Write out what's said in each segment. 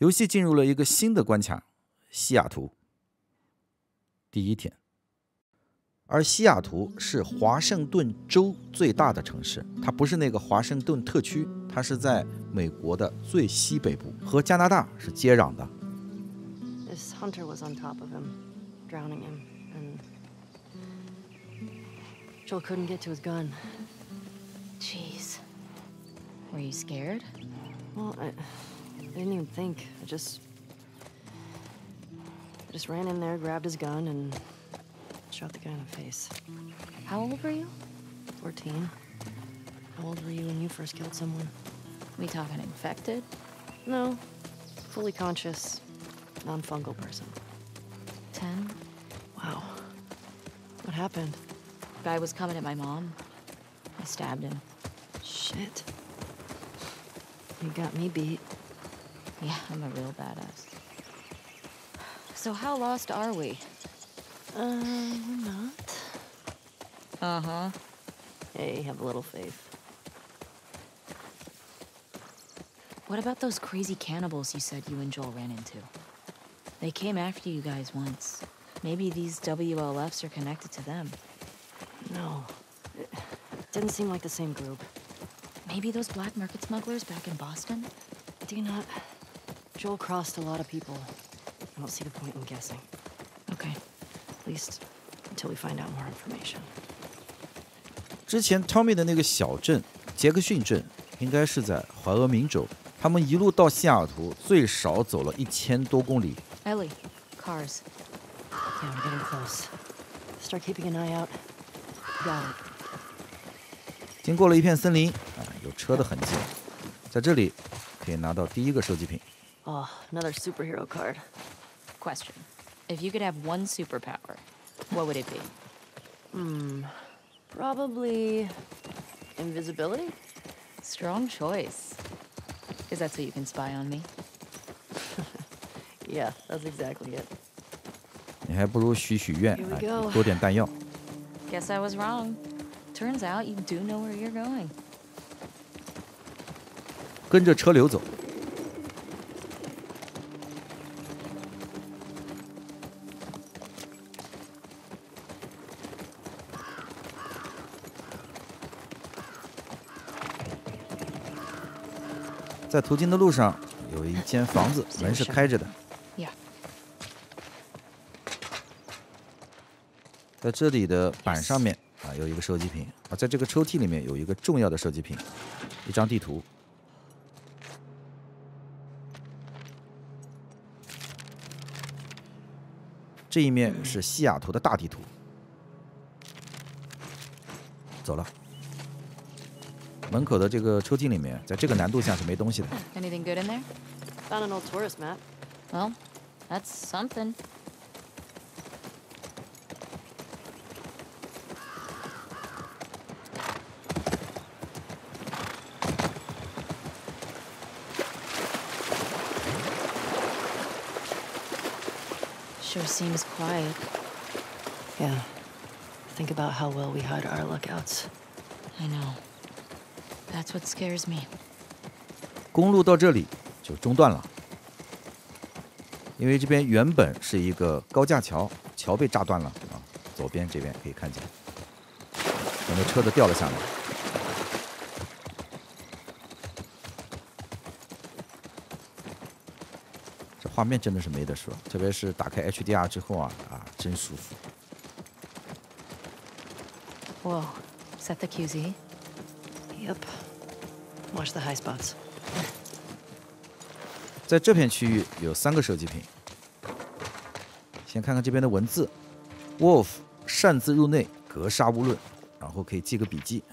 游戏进入了一个新的关卡——西雅图。第一天，而西雅图是华盛顿州最大的城市，它不是那个华盛顿特区，它是在美国的最西北部，和加拿大是接壤的。 This hunter was on top of him, drowning him, and Joel couldn't get to his gun. Jeez. Were you scared? Well, I didn't even think. I just ran in there, grabbed his gun, and shot the guy in the face. How old were you? 14. How old were you when you first killed someone? We talking infected? No. Fully conscious, non-fungal person. 10? Wow. What happened? Guy was coming at my mom. I stabbed him. Shit. You got me beat. Yeah, I'm a real badass. So how lost are we? We're not. Uh-huh. Hey, have a little faith. What about those crazy cannibals you said you and Joel ran into? They came after you guys once. Maybe these WLFs are connected to them. No. It didn't seem like the same group. Maybe those black market smugglers back in Boston? Do you not? Joel crossed a lot of people. I don't see the point in guessing. Okay. At least until we find out more information. 之前 Tommy 的那个小镇杰克逊镇，应该是在怀俄明州。他们一路到西雅图，最少走了1000多公里。 Ellie, cars. Yeah, we're getting close. Start keeping an eye out. Got it. 经过了一片森林，有车的痕迹。在这里可以拿到第一个收集品。 Oh, another superhero card. Question. If you could have one superpower, what would it be? Probably invisibility? Strong choice. Is that so you can spy on me? Yeah, that's exactly it. 你还不如许愿 Here we go. 多点弹药。 Guess I was wrong. Turns out you do know where you're going. 跟着车流走。在途经的路上，有一间房子，门是开着的。 Yeah. 在这里的板上面有一个收集品在这个抽屉里面有一个重要的收集品，一张地图。这一面是西雅图的大地图。走了。门口的这个抽屉里面，在这个难度下是没东西的。 Anything good in there? Found an old tourist map. Well, that's something. Sure seems quiet. Yeah. Think about how well we hide our lookouts. I know. That's what scares me. 公路到这里就中断了，因为这边原本是一个高架桥，桥被炸断了左边这边可以看见，很多车子掉了下来。这画面真的是没得说，特别是打开 HDR 之后真舒服。 Whoa. Is that the QZ? Yep. Watch the high spots. 在这片区域有3个收集品。先看看这边的文字 ，Wolf 擅自入内，格杀勿论，然后可以记个笔记。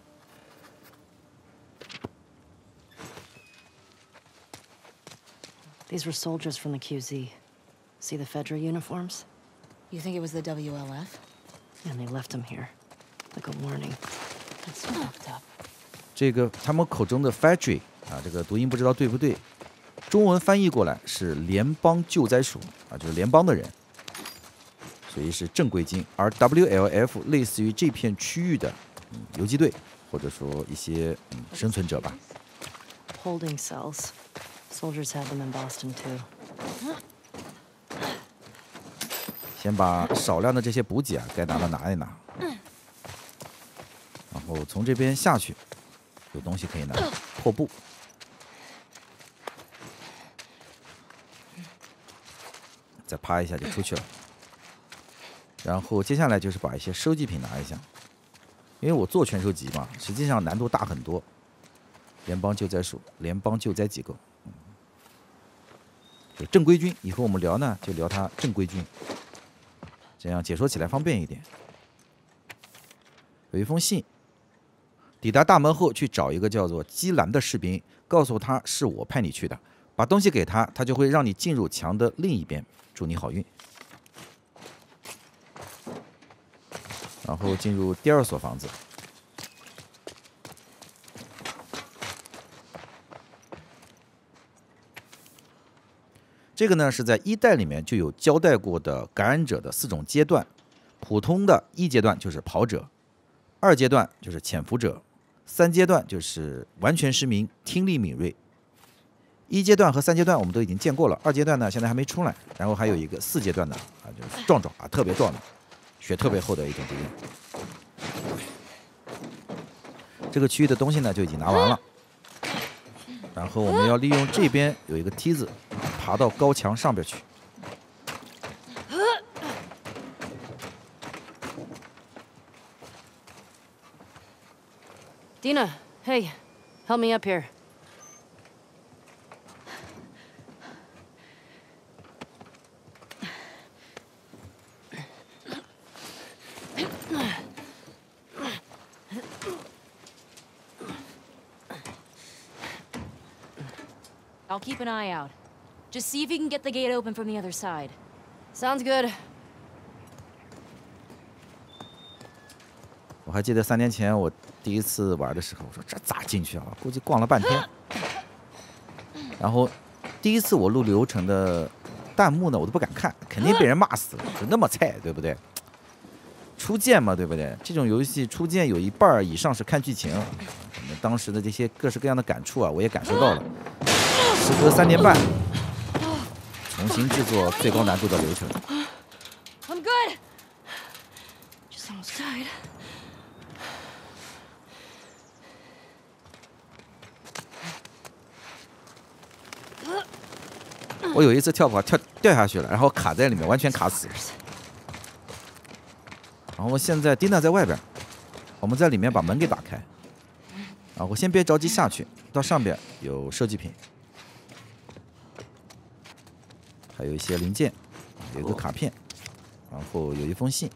These were soldiers from the QZ. See the Fedra uniforms? You think it was the WLF? And they left them here. Like a warning. That's fucked up. 这个他们口中的 Fedra 这个读音不知道对不对，中文翻译过来是联邦救灾署就是联邦的人，所以是正规军。而 WLF 类似于这片区域的游击队，或者说一些生存者吧。 Holding cells. Soldiers had them in Boston too. 先把少量的这些补给啊，该拿的拿一拿。然后从这边下去，有东西可以拿，破布。再趴一下就出去了。然后接下来就是把一些收集品拿一下，因为我做全收集嘛，实际上难度大很多。联邦救灾署、联邦救灾机构，就正规军。以后我们聊呢，就聊它正规军，这样解说起来方便一点。有一封信，抵达大门后去找一个叫做基兰的士兵，告诉他是我派你去的，把东西给他，他就会让你进入墙的另一边。祝你好运。然后进入第二所房子。这个呢是在1代里面就有交代过的感染者的4种阶段，普通的1阶段就是跑者，2阶段就是潜伏者，3阶段就是完全失明、听力敏锐。1阶段和3阶段我们都已经见过了，2阶段呢现在还没出来，然后还有一个4阶段的啊，就是壮壮啊，特别壮的，血特别厚的一种敌人。这个区域的东西呢就已经拿完了，然后我们要利用这边有一个梯子，爬到高墙上边去。 Dina, hey, help me up here. I'll keep an eye out. Just see if you can get the gate open from the other side. Sounds good. 我还记得3年前我第一次玩的时候，我说这咋进去啊？估计逛了半天。然后第一次我录流程的弹幕呢，我都不敢看，肯定被人骂死了，就那么菜，对不对？初见嘛，对不对？这种游戏初见有1半以上是看剧情，我们当时的这些各式各样的感触啊，我也感受到了。时隔3年半，重新制作最高难度的流程。 I'm good. Just almost died. 我有一次跳跑掉下去了，然后卡在里面，完全卡死了。然后现在 Dina 在外边，我们在里面把门给打开。啊，我先别着急下去，到上边有设计品，还有一些零件，有一个卡片，然后有一封信。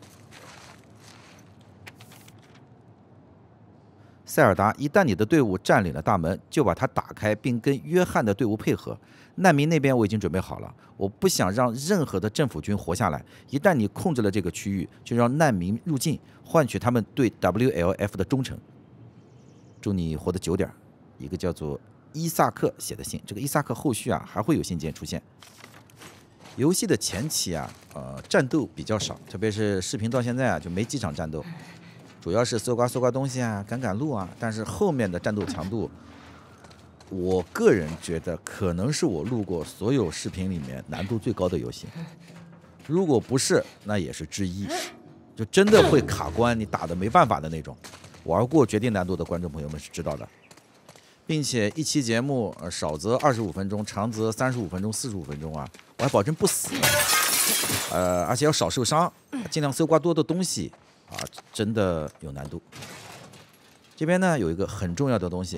塞尔达，一旦你的队伍占领了大门，就把它打开，并跟约翰的队伍配合。难民那边我已经准备好了，我不想让任何的政府军活下来。一旦你控制了这个区域，就让难民入境，换取他们对 WLF 的忠诚。祝你活得久点。一个叫做伊萨克写的信，这个伊萨克后续啊还会有信件出现。游戏的前期啊，战斗比较少，特别是视频到现在啊就没几场战斗。主要是搜刮东西啊，赶路啊，但是后面的战斗强度，我个人觉得可能是我录过所有视频里面难度最高的游戏。如果不是，那也是之一，就真的会卡关，你打的没办法的那种。玩过决定难度的观众朋友们是知道的，并且一期节目少则25分钟，长则35分钟、45分钟啊，我还保证不死，而且要少受伤，尽量搜刮多的东西。啊，真的有难度。这边呢有一个很重要的东西。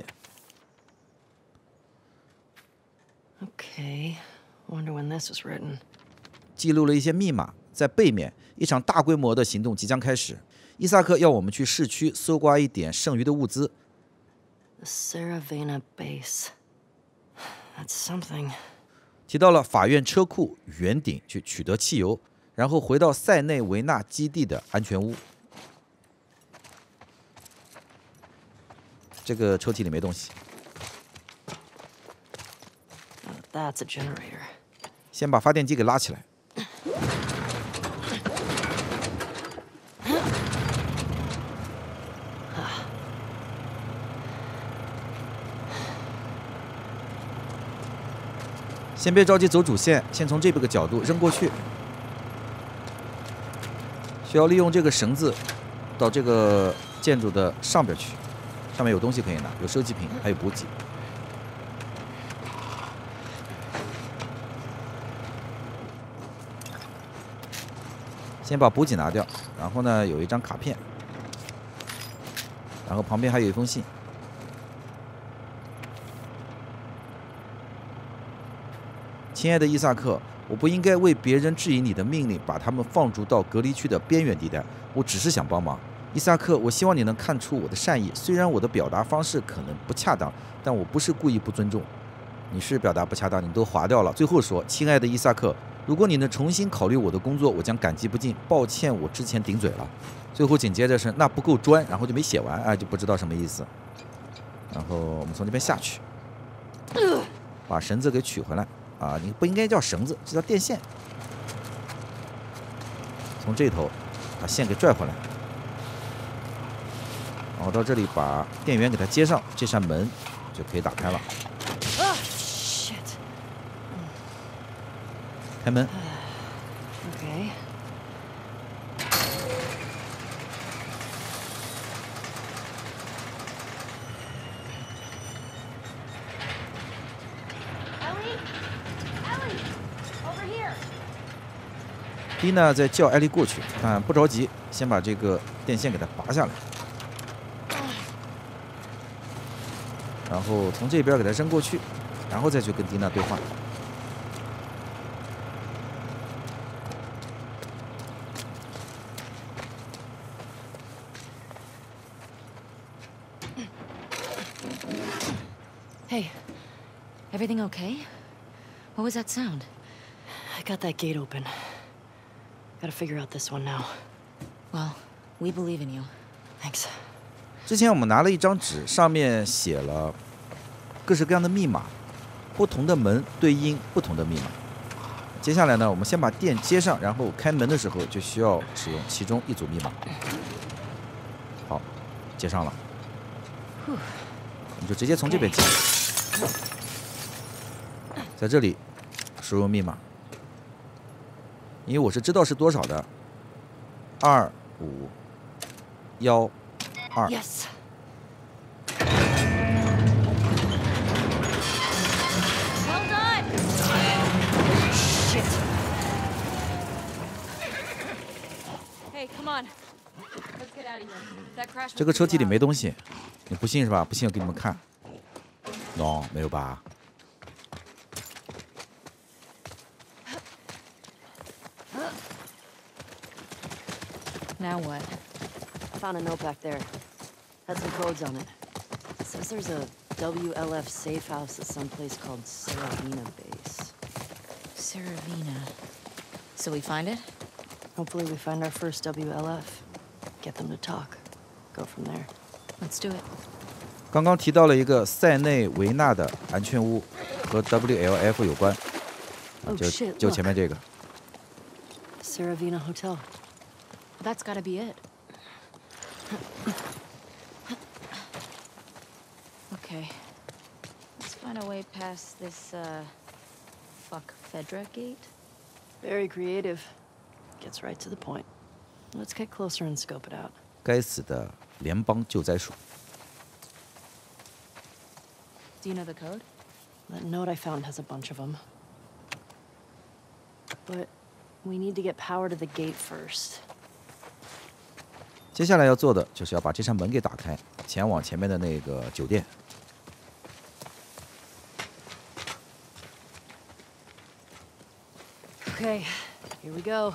Okay, wonder when this was written. 记录了一些密码，在背面，一场大规模的行动即将开始。伊萨克要我们去市区搜刮一点剩余的物资。 The Saravena base. That's something. 提到了法院车库圆顶去取得汽油，然后回到塞内维纳基地的安全屋。这个抽屉里没东西。 That's a generator. 先把发电机给拉起来。 先别着急走主线，先从这个角度扔过去。需要利用这个绳子到这个建筑的上边去，上面有东西可以拿，有收集品，还有补给。先把补给拿掉，然后呢，有一张卡片，然后旁边还有一封信。亲爱的伊萨克，我不应该为别人质疑你的命令，把他们放逐到隔离区的边缘地带。我只是想帮忙，伊萨克，我希望你能看出我的善意。虽然我的表达方式可能不恰当，但我不是故意不尊重。你是表达不恰当，你都划掉了。最后说，亲爱的伊萨克，如果你能重新考虑我的工作，我将感激不尽。抱歉，我之前顶嘴了。最后紧接着是那不够专，然后就没写完，就不知道什么意思。然后我们从这边下去，把绳子给取回来。你不应该叫绳子，这叫电线。从这头把线给拽回来，然后到这里把电源给它接上，这扇门就可以打开了。开门。 Okay. 蒂娜在叫艾莉过去，但不着急，先把这个电线给它拔下来，然后从这边给它扔过去，然后再去跟蒂娜对话。 Hey, everything okay? What was that sound? I got that gate open. Gotta figure out this one now. Well, we believe in you. Thanks. 之前我们拿了一张纸，上面写了各式各样的密码，不同的门对应不同的密码。接下来呢，我们先把电接上，然后开门的时候就需要使用其中一组密码。好，接上了，你就直接从这边接，在这里输入密码，因为我是知道是多少的，2512。 Yes. Well done! Shit. Hey, come on. Let's get out of here. That crash was 这个车 pretty 体里 loud. 没东西，你不信是吧？不信我给你们看。喏、没有吧？ Now what? I found a note back there. Had some codes on it. It says there's a WLF safe house at some place called Saravina Base. Saravina. So we find it? Hopefully we find our first WLF. Get them to talk. Go from there. Let's do it. 刚刚提到了一个塞内维纳的安全屋，和 WLF 有关， Oh 就 shit, 就 look. 前面这个。 Saravina Hotel. That's gotta be it. Okay. Let's find a way past this, fuck Fedra gate? Very creative. Gets right to the point. Let's get closer and scope it out. 该死的联邦救灾署。 Do you know the code? That note I found has a bunch of them. But we need to get power to the gate first. 接下来要做的就是要把这扇门给打开，前往前面的那个酒店。 Okay, here we go.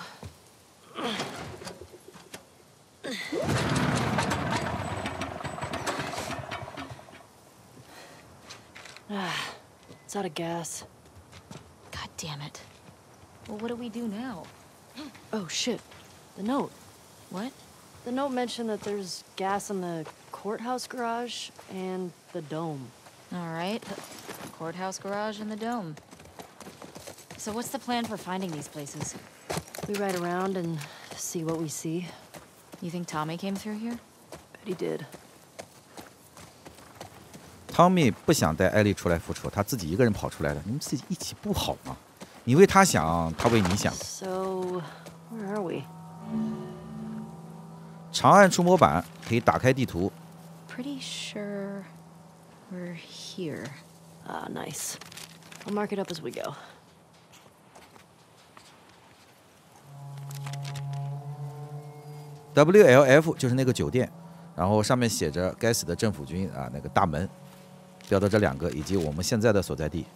It's out of gas. God damn it. Well, what do we do now? Oh shit, the note. What? The note mentioned that there's gas in the courthouse garage and the dome. All right. The courthouse garage and the dome. So what's the plan for finding these places? We ride around and see what we see. You think Tommy came through here? Bet he did. 汤米不想带艾丽出来复仇，他自己一个人跑出来的。你们自己一起不好吗？你为他想，他为你想。 So, where are we? 长按触摸板可以打开地图。 Pretty sure we're here. Ah, nice. I'll mark it up as we go. WLF 就是那个酒店，然后上面写着该死的政府军啊，那个大门，标的这2个以及我们现在的所在地。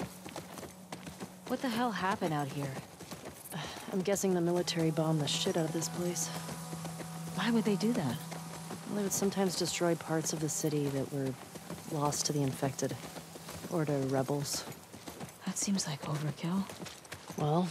What the hell happened out here? I'm guessing the military bombed the shit out of this place. Why would they do that? Well, they would sometimes destroy parts of the city that were lost to the infected. Or to rebels. That seems like overkill. Well,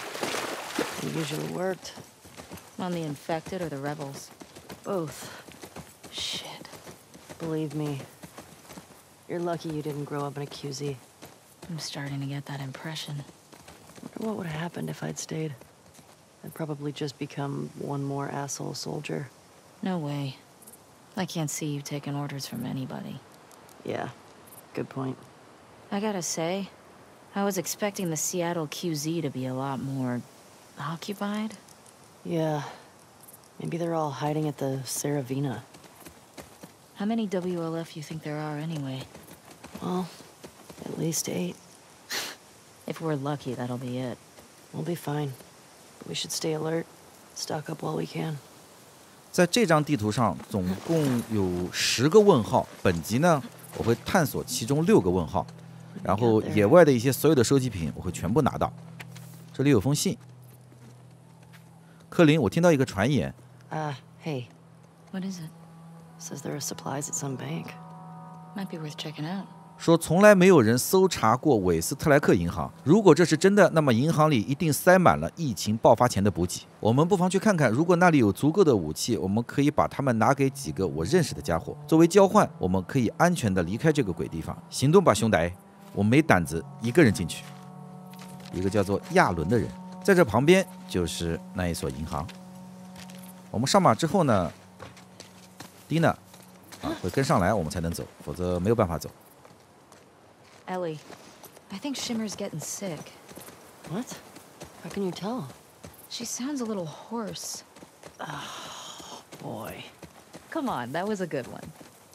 it usually worked. On the infected or the rebels? Both. Shit. Believe me. You're lucky you didn't grow up in a QZ. I'm starting to get that impression. Wonder what would have happened if I'd stayed. I'd probably just become one more asshole soldier. No way. I can't see you taking orders from anybody. Yeah, good point. I gotta say, I was expecting the Seattle QZ to be a lot more occupied. Yeah. Maybe they're all hiding at the Saravina. How many WLF you think there are anyway? Well, at least 8. If we're lucky, that'll be it. We'll be fine. But we should stay alert. Stock up while we can. 在这张地图上总共有10个问号，本集呢我会探索其中6个问号，然后野外的一些所有的收集品我会全部拿到。这里有封信。科林，我听到一个传言。 Hey. What is it? Says there are supplies at some bank. Might be worth checking out. 说从来没有人搜查过韦斯特莱克银行。如果这是真的，那么银行里一定塞满了疫情爆发前的补给。我们不妨去看看，如果那里有足够的武器，我们可以把它们拿给几个我认识的家伙，作为交换，我们可以安全地离开这个鬼地方。行动吧，兄弟！我没胆子一个人进去。一个叫做亚伦的人，在这旁边就是那一所银行。我们上马之后呢，蒂娜会跟上来，我们才能走，否则没有办法走。 Ellie, I think Shimmer's getting sick. What? How can you tell? She sounds a little hoarse. Oh, boy. Come on, that was a good one.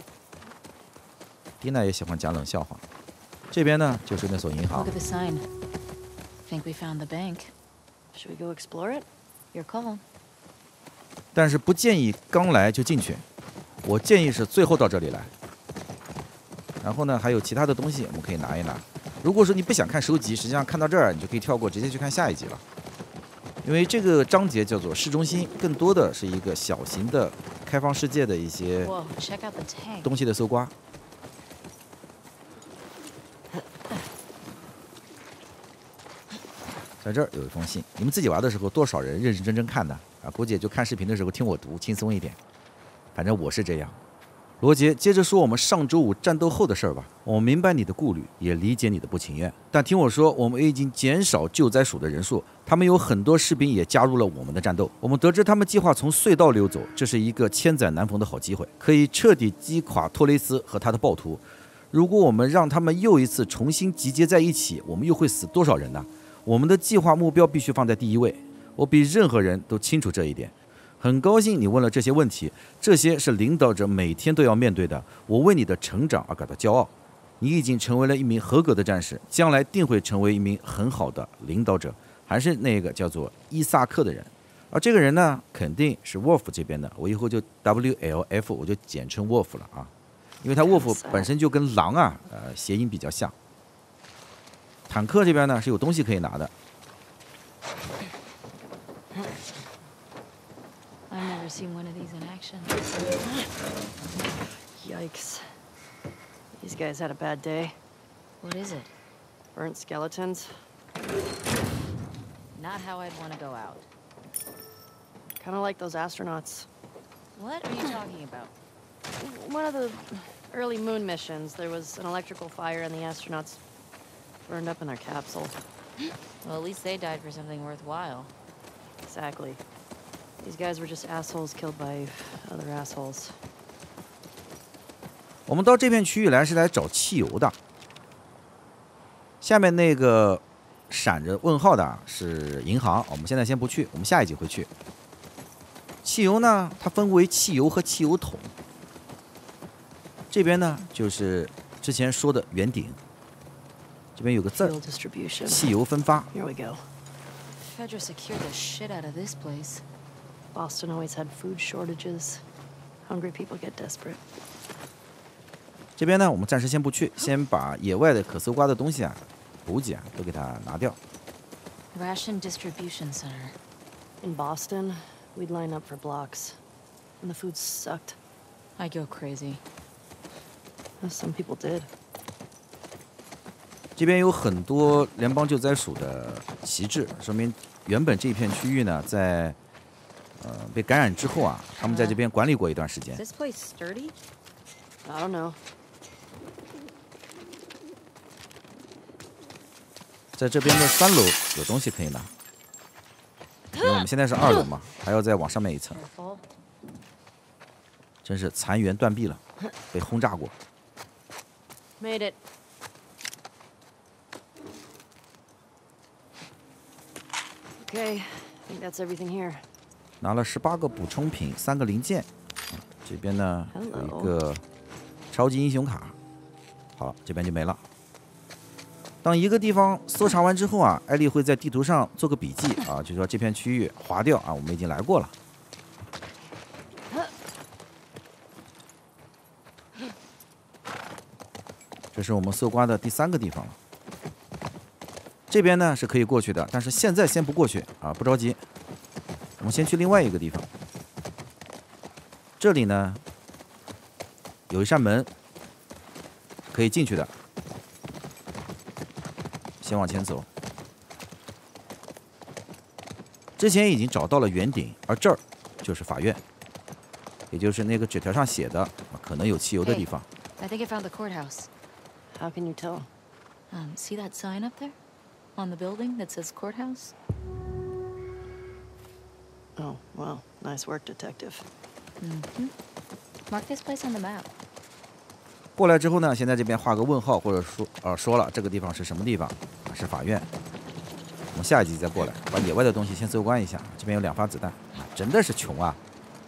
蒂娜也喜欢讲冷笑话。这边呢，就是那所银行 Look。at the sign. Think we found the bank. Should we go explore it? Your call. 但是不建议刚来就进去，我建议是最后到这里来。然后呢，还有其他的东西我们可以拿一拿。如果说你不想看收集，实际上看到这儿你就可以跳过，直接去看下一集了。因为这个章节叫做市中心，更多的是一个小型的开放世界的一些 Whoa, check out the tank. 东西的搜刮。在这儿有一封信，你们自己玩的时候多少人认认真真看的啊？估计也就看视频的时候听我读，轻松一点。反正我是这样。罗杰接着说我们上周五战斗后的事儿吧。我明白你的顾虑，也理解你的不情愿，但听我说，我们已经减少救灾署的人数，他们有很多士兵也加入了我们的战斗。我们得知他们计划从隧道溜走，这是一个千载难逢的好机会，可以彻底击垮托雷斯和他的暴徒。如果我们让他们又一次重新集结在一起，我们又会死多少人呢？我们的计划目标必须放在第一位，我比任何人都清楚这一点。很高兴你问了这些问题，这些是领导者每天都要面对的。我为你的成长而感到骄傲，你已经成为了一名合格的战士，将来定会成为一名很好的领导者，还是那个叫做伊萨克的人。而这个人呢，肯定是沃夫这边的，我以后就 WLF 我就简称沃夫了啊，因为他沃夫本身就跟狼啊，谐音比较像。坦克这边呢是有东西可以拿的。 I've never seen one of these in action. Yikes. These guys had a bad day. What is it? Burnt skeletons. Not how I'd want to go out. Kind of like those astronauts. What are you talking about? One of the early moon missions, there was an electrical fire and the astronauts burned up in their capsule. Well, at least they died for something worthwhile. Exactly. These guys were just assholes killed by other assholes. 我们到这片区域来是来找汽油的。下面那个闪着问号的啊是银行，我们现在先不去，我们下一集会去。汽油呢，它分为汽油和汽油桶。这边呢就是之前说的圆顶，这边有个字儿 Fuel distribution. 汽油分发。 Here we go. Fedra secured the shit out of this place. Boston always had food shortages. Hungry people get desperate. 这边呢，我们暂时先不去，先把野外的可搜刮的东西啊、补给啊都给它拿掉。 Ration distribution center. In Boston, we'd line up for blocks. And the food sucked. I go crazy. Some people did. 这边有很多联邦救灾署的旗帜，说明原本这片区域呢，在被感染之后啊，他们在这边管理过一段时间 Is。this place sturdy? I don't know. 在这边的3楼有东西可以拿，因为我们现在是2楼嘛，还要再往上面一层。 Careful. 真是残垣断壁了，被轰炸过。 Made it. Okay, I think that's everything here. 拿了18个补充品，3个零件。这边呢有一个超级英雄卡。好了，这边就没了。当一个地方搜查完之后啊，艾丽会在地图上做个笔记啊，就说这片区域划掉啊，我们已经来过了。这是我们搜刮的第3个地方了。这边呢是可以过去的，但是现在先不过去啊，不着急。我们先去另外一个地方。这里呢有一扇门可以进去的，先往前走。之前已经找到了圆顶，而这儿就是法院，也就是那个纸条上写的可能有汽油的地方。 I think I found the courthouse. How can you tell? See that sign up there? On the building that says courthouse? Oh, well, nice work, detective. Mark this place on the map. 过来之后呢，先在这边画个问号，或者说了这个地方是什么地方，是法院。我们下一集再过来，把野外的东西先搜刮一下。这边有2发子弹，真的是穷啊！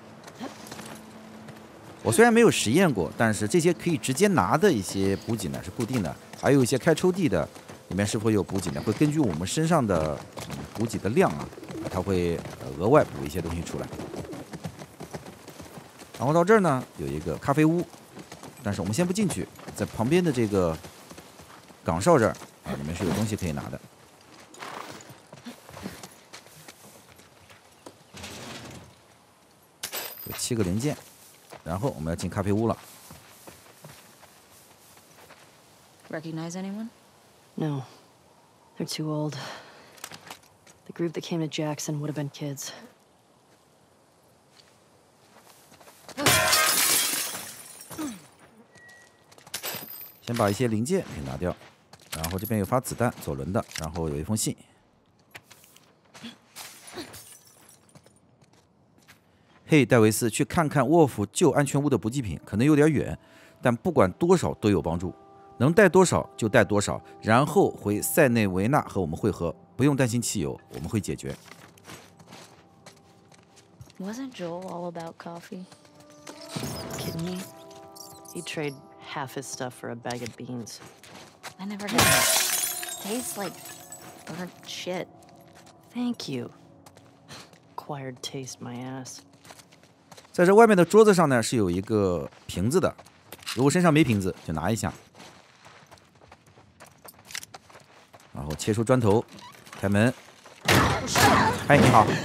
我虽然没有实验过，但是这些可以直接拿的一些补给呢是固定的，还有一些开抽屉的，里面是否有补给呢？会根据我们身上的补给的量啊，它会额外补一些东西出来。然后到这儿呢有一个咖啡屋，但是我们先不进去，在旁边的这个岗哨这儿啊，里面是有东西可以拿的。有7个零件。然后我们要进咖啡屋了。 Recognize anyone? No. They're too old. The group that came to Jackson would have been kids. 先把一些零件给拿掉，然后这边有发子弹，左轮的，然后有一封信。嘿，戴维斯，去看看沃夫旧安全屋的补给品，可能有点远，但不管多少都有帮助，能带多少就带多少，然后回塞内维纳和我们会合，不用担心汽油，我们会解决。 Wasn't Joel all about coffee? Kidding me? He'd trade half his stuff for a bag of beans. I never did. Tastes like burnt shit. Thank you. Acquired taste my ass. 在这外面的桌子上呢是有一个瓶子的，如果身上没瓶子就拿一下，然后切出砖头，开门。嗨，你好。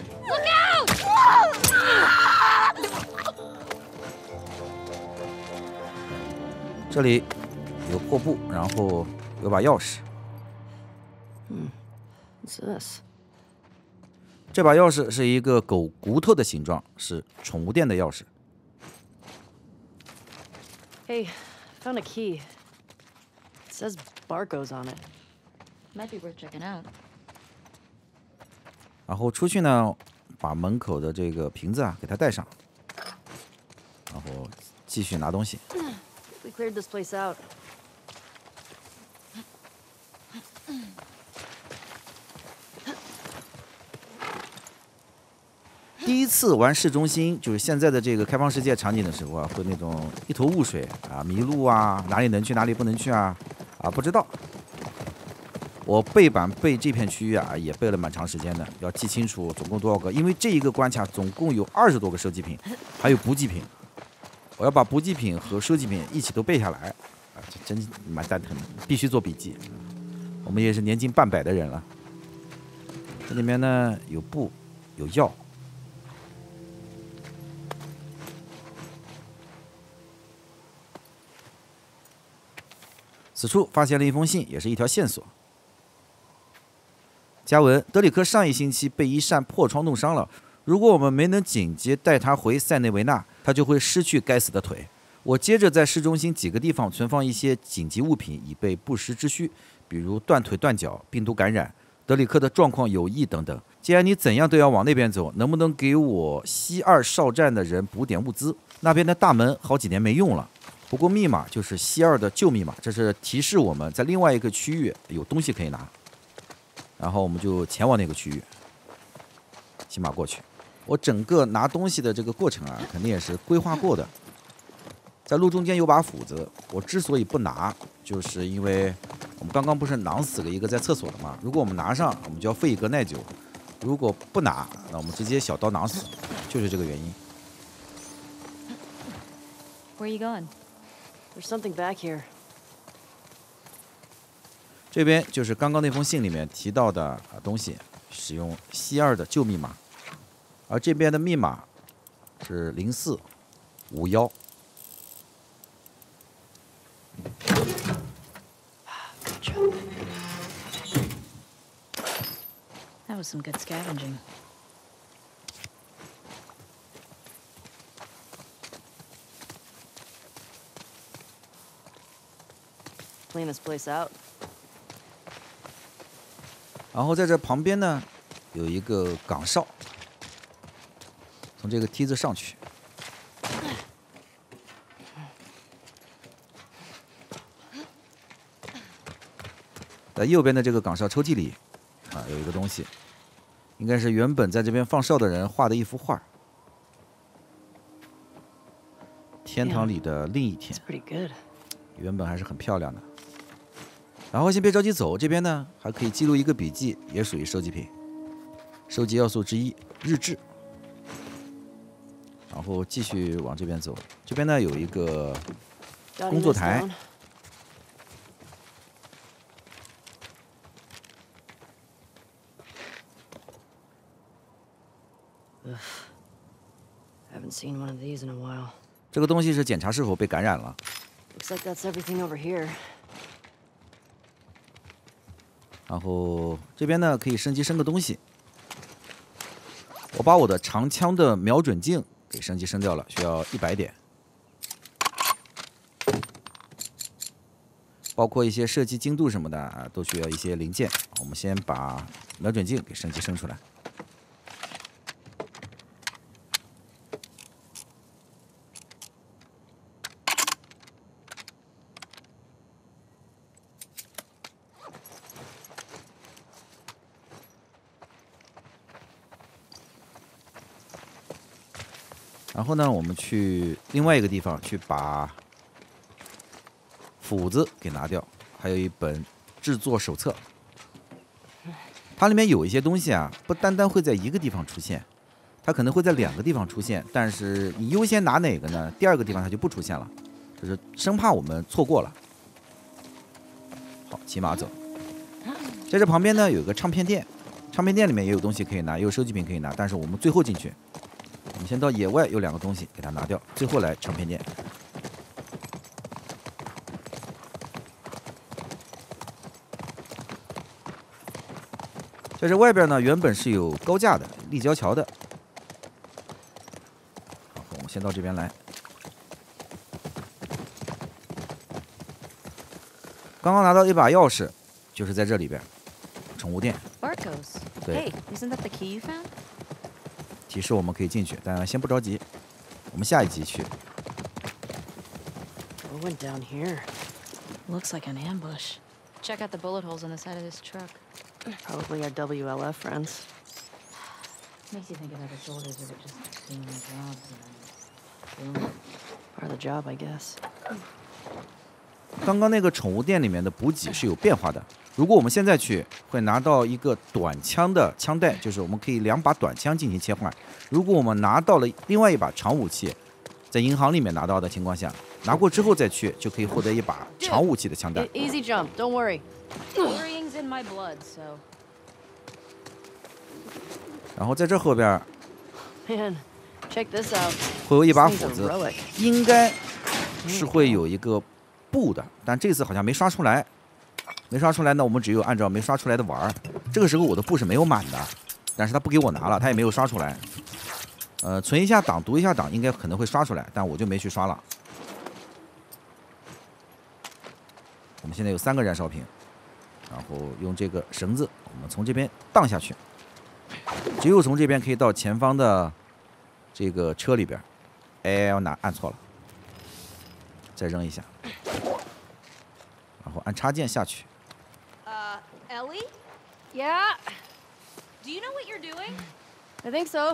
这里有破布，然后有把钥匙。 What's this? 这把钥匙是一个狗骨头的形状，是宠物店的钥匙。 Hey, found a key. It says barcodes on it. Might be worth checking out. 然后出去呢，把门口的这个瓶子啊给它带上，然后继续拿东西。 We cleared this place out. 第一次玩市中心，就是现在的这个开放世界场景的时候啊，会那种一头雾水啊，迷路啊，哪里能去哪里不能去啊，不知道。我背板背这片区域啊，也背了蛮长时间的，要记清楚总共多少个，因为这一个关卡总共有20多个收集品，还有补给品，我要把补给品和收集品一起都背下来啊，这真蛮蛋疼的，必须做笔记。我们也是年近半百的人了。这里面呢有布，有药。此处发现了一封信，也是一条线索。加文：德里克上一星期被一扇破窗弄伤了，如果我们没能紧接带他回塞内维纳，他就会失去该死的腿。我接着在市中心几个地方存放一些紧急物品，以备不时之需，比如断腿断脚、病毒感染、德里克的状况有异等等。既然你怎样都要往那边走，能不能给我西2哨站的人补点物资？那边的大门好几年没用了。不过密码就是西2的旧密码，这是提示我们在另外一个区域有东西可以拿，然后我们就前往那个区域，骑马过去。我整个拿东西的这个过程啊，肯定也是规划过的。在路中间有把斧子，我之所以不拿，就是因为我们刚刚不是囊死了一个在厕所的吗？如果我们拿上，我们就要费一个耐久；如果不拿，那我们直接小刀囊死，就是这个原因。 Where are you going? There's something back here. 这边就是刚刚那封信里面提到的东西，使用西2的旧密码，而这边的密码是0451。 That was some good scavenging. Clean this place out. 然后在这旁边呢，有一个岗哨，从这个梯子上去。在右边的这个岗哨抽屉里，有一个东西，应该是原本在这边放哨的人画的一幅画。天堂里的另一天， It's pretty good. 原本还是很漂亮的。然后先别着急走，这边呢还可以记录一个笔记，也属于收集品。收集要素之一，日志。然后继续往这边走，这边呢有一个 Jotting 工作 this 台。 down. Haven't seen one of these in a while. 这个东西是检查是否被感染了。 Looks like that's everything over here. 然后这边呢可以升级升个东西。我把我的长枪的瞄准镜给升级升掉了，需要100点。包括一些射击精度什么的啊，都需要一些零件。我们先把瞄准镜给升级升出来。然后呢，我们去另外一个地方去把斧子给拿掉，还有一本制作手册。它里面有一些东西啊，不单单会在一个地方出现，它可能会在2个地方出现，但是你优先拿哪个呢？第2个地方它就不出现了，就是生怕我们错过了。好，骑马走。在这旁边呢有个唱片店，唱片店里面也有东西可以拿，也有收集品可以拿，但是我们最后进去。我们先到野外有2个东西给它拿掉，最后来唱片店。在这外边呢，原本是有高架的，立交桥的。好，我们先到这边来。刚刚拿到一把钥匙，就是在这里边，宠物店。 Barcos. Okay. Hey, isn't that the key you found? 提示我们可以进去，但先不着急，我们下一集去。 What went down here? Looks like an ambush. Check out the bullet holes on the side of this truck. Probably our WLF friends. Makes you think of other soldiers that are just doing their jobs and then boom. Part of the job, I guess. 刚刚那个宠物店里面的补给是有变化的。如果我们现在去，会拿到一个短枪的枪带，就是我们可以2把短枪进行切换。如果我们拿到了另外一把长武器，在银行里面拿到的情况下，拿过之后再去，就可以获得一把长武器的枪弹。 Easy jump, don't worry. Worrying's in my blood, so. 然后在这后边 Man, check this out. 会有一把 This 斧 thing's 子， heroic. 应该是会有一个布的，但这次好像没刷出来。没刷出来，那我们只有按照没刷出来的玩。这个时候我的布是没有满的，但是他不给我拿了，他也没有刷出来。存一下档，读一下档，应该可能会刷出来，但我就没去刷了。我们现在有3个燃烧瓶，然后用这个绳子，我们从这边荡下去，只有从这边可以到前方的这个车里边。哎，我按错了，再扔一下，然后按插件下去。 Ellie? Yeah, Do you know what you're doing? I think so.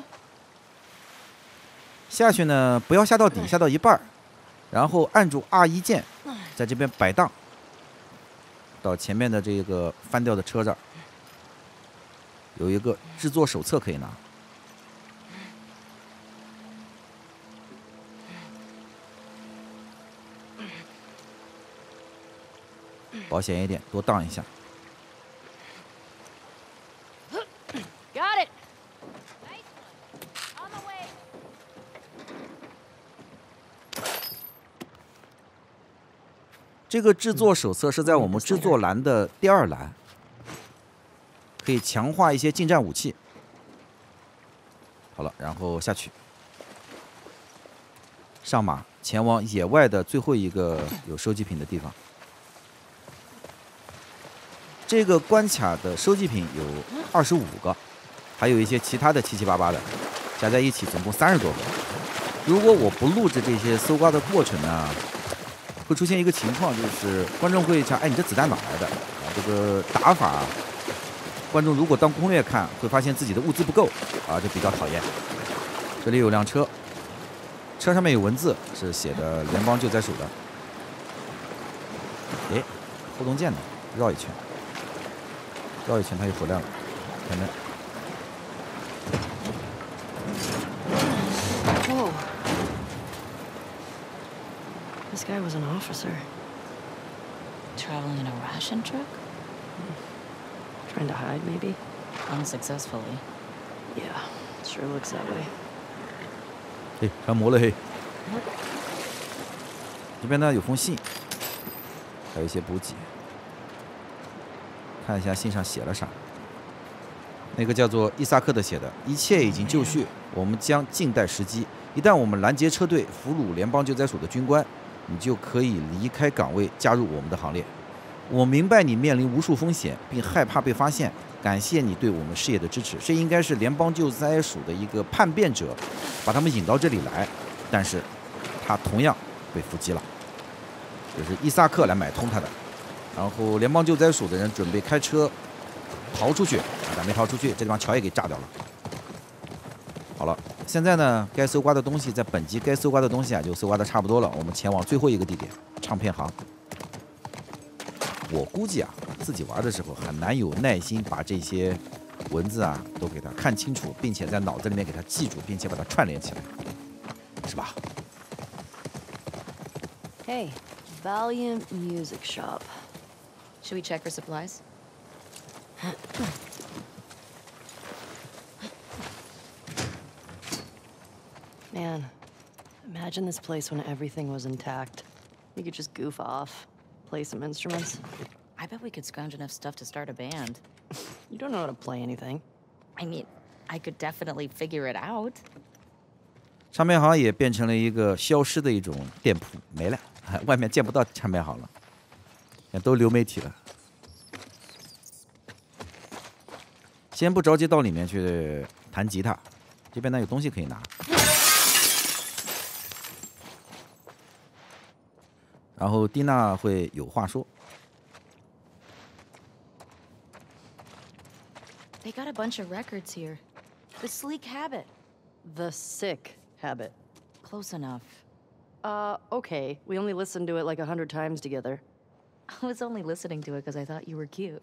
下去呢，不要下到底，下到一半儿，然后按住 R1键，在这边摆荡，到前面的这个翻掉的车这儿，有一个制作手册可以拿。保险一点，多荡一下。 Got it. Nice one. On the way. 这个制作手册是在我们制作栏的第2栏，可以强化一些近战武器。好了，然后下去，上马，前往野外的最后一个有收集品的地方。这个关卡的收集品有25个，还有一些其他的七七八八的，加在一起总共30多个。如果我不录制这些搜刮的过程呢？ 会出现一个情况，就是观众会想：哎，你这子弹哪来的？啊，这个打法，观众如果当攻略看，会发现自己的物资不够，啊，就比较讨厌。这里有辆车，车上面有文字，是写的联邦救灾署的。哎，后动键呢？绕一圈，绕一圈它就回来了，看没？ Whoa. This guy was an officer. Traveling in a ration truck? Trying to hide, maybe? Unsuccessfully. Yeah, sure looks that way. 嘿，穿模了嘿。这边呢有封信，还有一些补给。看一下信上写了啥。那个叫做伊萨克的写的：“一切已经就绪，我们将静待时机。一旦我们拦截车队，俘虏联邦救灾署的军官，你就可以离开岗位，加入我们的行列。我明白你面临无数风险，并害怕被发现。感谢你对我们事业的支持。这应该是联邦救灾署的一个叛变者，把他们引到这里来，但是他同样被伏击了。就是伊萨克来买通他的。然后联邦救灾署的人准备开车逃出去，但没逃出去，这地方桥也给炸掉了。好了，现在呢，该搜刮的东西在本集该搜刮的东西啊，就搜刮的差不多了。我们前往最后一个地点——唱片行。我估计啊，自己玩的时候很难有耐心把这些文字啊都给它看清楚，并且在脑子里面给它记住，并且把它串联起来，是吧？ Hey, Valiant Music Shop. Should we check for supplies? Man, imagine this place when everything was intact. We could just goof off, play some instruments. I bet we could scrounge enough stuff to start a band. You don't know how to play anything. I mean, I could definitely figure it out. 唱片行也变成了一个消失的一种店铺，没了，外面见不到唱片行了，都流媒体了。先不着急到里面去弹吉他，这边呢有东西可以拿。 然后蒂娜会有话说。 They got a bunch of records here. The Sleek Habit. The Sick Habit. Close enough. Okay. We only listened to it like 100 times together. I was only listening to it because I thought you were cute.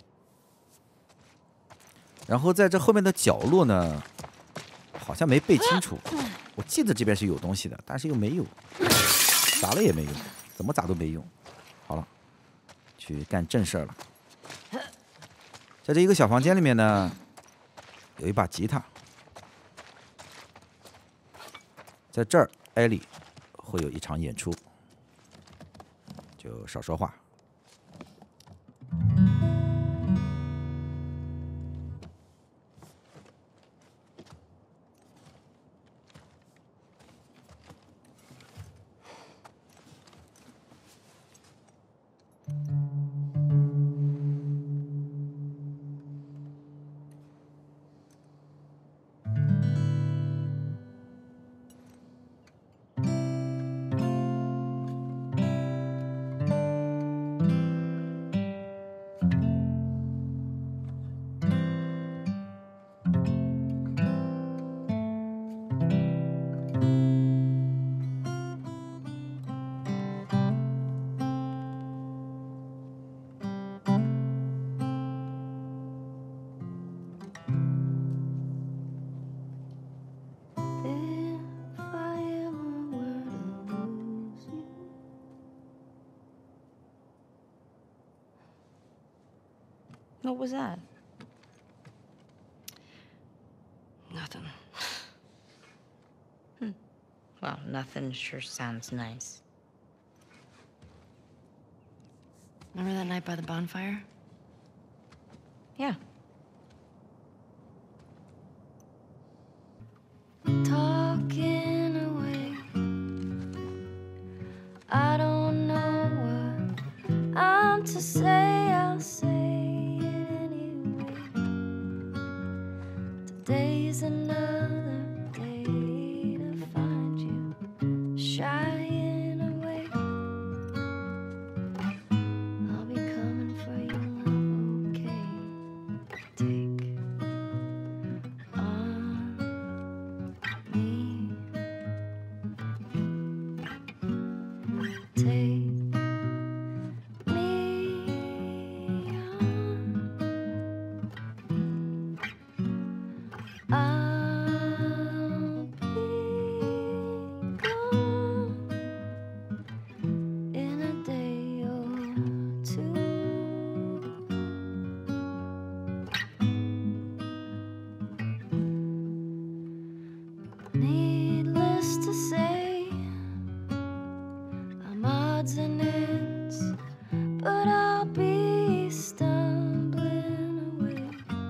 然后在这后面的角落呢，好像没背清楚。我记得这边是有东西的，但是又没有，砸了也没用，怎么砸都没用。好了，去干正事儿了。在这一个小房间里面呢，有一把吉他。在这儿，艾莉会有一场演出，就少说话。 What was that? Nothing. Well, nothing sure sounds nice. Remember that night by the bonfire? Yeah. Talking away. I don't know what I'm to say. I'll say it anyway. Today's another day to find you shying away. I'll be coming for you, love, okay? Take on me. Take me on. I'll be gone in a day or two. Needless to say, I'm odds and ends, but I'll be stumbling away,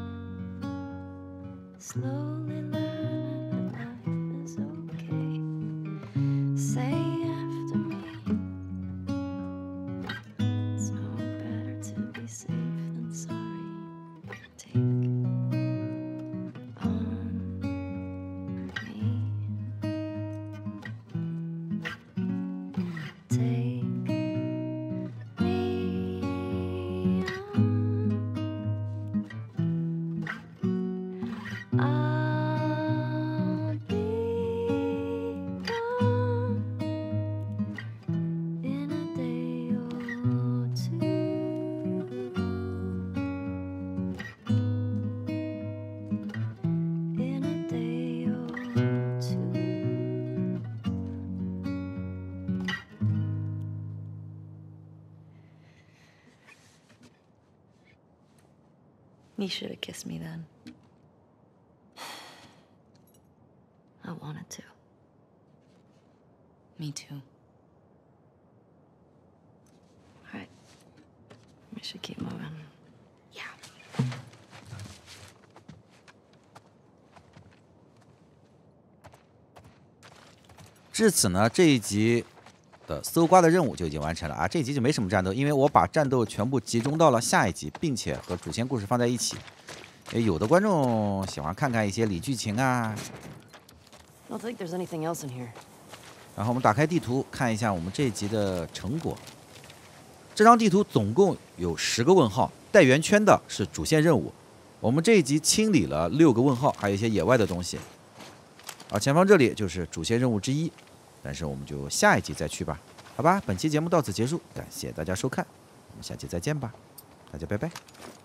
slowly learning that life is okay. Say after me, it's no better to be safe than sorry. Take on me. Take me on. I'll be gone in a day or two. In a day or two. You should have kissed me then. I wanted to. Me too. All right. We should keep moving. Yeah. 至此呢，这一集的搜刮的任务就已经完成了啊！这一集就没什么战斗，因为我把战斗全部集中到了下一集，并且和主线故事放在一起。有的观众喜欢看看一些里剧情啊。 I don't think there's anything else in here. 然后我们打开地图看一下我们这一集的成果。 这张地图总共有10个问号，带圆圈的是主线任务。我们这一集清理了6个问号，还有一些野外的东西。而前方这里就是主线任务之一，但是我们就下一集再去吧。好吧，本期节目到此结束，感谢大家收看，我们下期再见吧，大家拜拜。